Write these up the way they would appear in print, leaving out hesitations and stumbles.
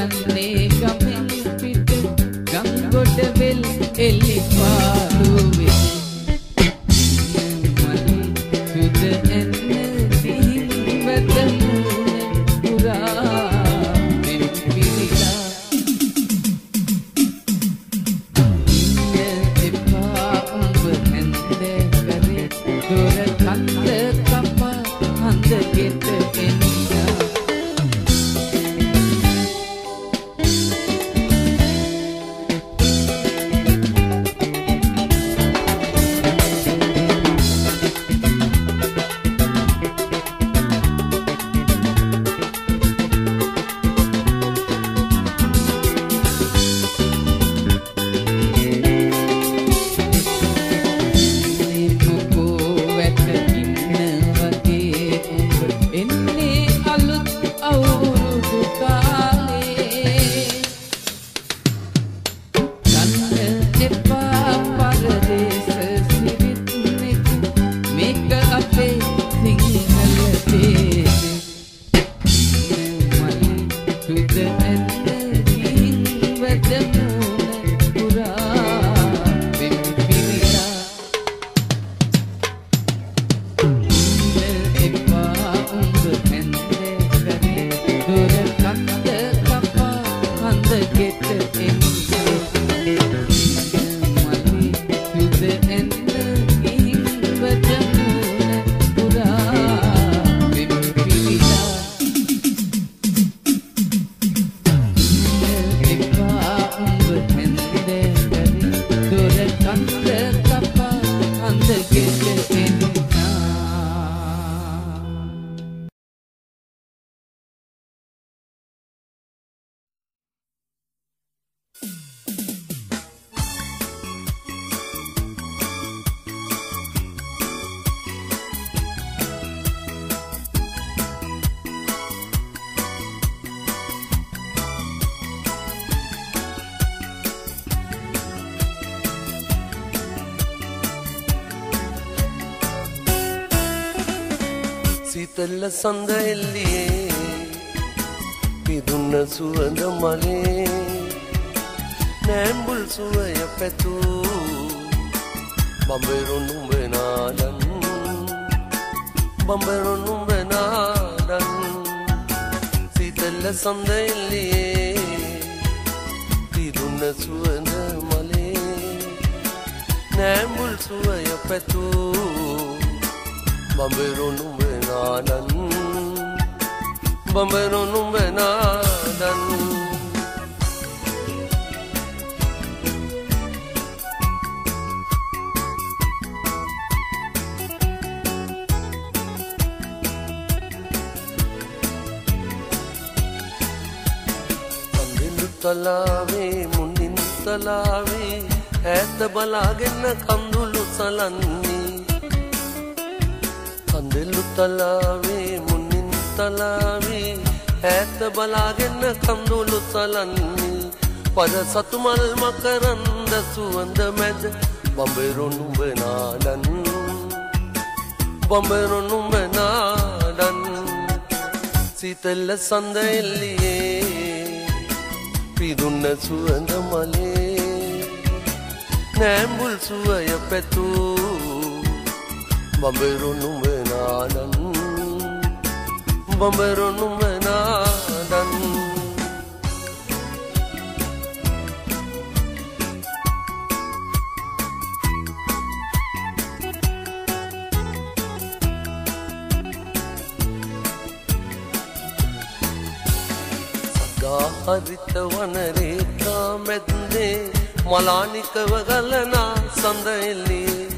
යන්නේ ගමෙන් පිට ගංගොඩ වෙල් එලි පාළුවේ සුද එන්න දිහින් වැටුනේ පුරා පිරිලා එපා උඹ හැන්දේ කරේ දොර කන්ද කපා හන්ද ගෙට එන්නා සීතල සඳ එල්ලියේ පිදුන්න සුවඳ මලේ නෑම්බුල් සුවය පැතූ බඹරු නුඹ නාදන් බඹරු නුඹ නාදන් සීතල සඳ එල්ලියේ පිදුන්න සුවඳ මලේ නෑම්බුල් සුවය පැතූ බඹරු නුඹ නාදන් බඹරු නුඹ නාදන් කඳුළු තලාවේ මුන්නින් තලාවේ ඈත බලාගෙන කඳුළු සලන්නේ කඳුළු තලාවේ මුන්නින් තලාවේ ඈත බලාගෙන කඳුළු සලන්නේ පර සතු මල් මකරන්ද සුවඳ මැද බඹරු නුඹ නාදන් බඹරු නුඹ නාදන් සීතල සඳ එල්ලියේ පිදුන්න සුවඳ මලේ නෑම්බුල් සුවය පැතූ බඹරු නුඹ නාදන් බඹරු නුඹ නාදන් සදා හරිත වන රේඛා මැද්දේ මලානිකව ගලනා සඳ එල්ලියේ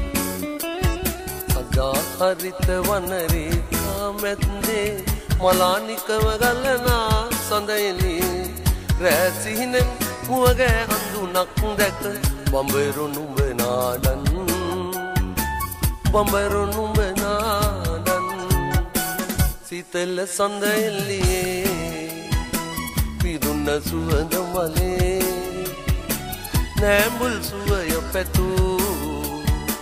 හරිත වන රේඛා මැද්දේ මලානිකව ගලනා සඳ එළියේ රෑ සිහිනෙන් මුවගෑ අඳුනක් දැක බඹරු නුඹ නාදන් බඹරු නුඹ නාදන් සීතල සඳ එළියේ පිදුන්න සුවඳ මලේ නෑම්බුල් සුවය පැතූ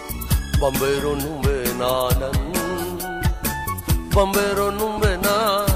බඹරු නුඹ නාදන් බඹරු නුඹ නාදන්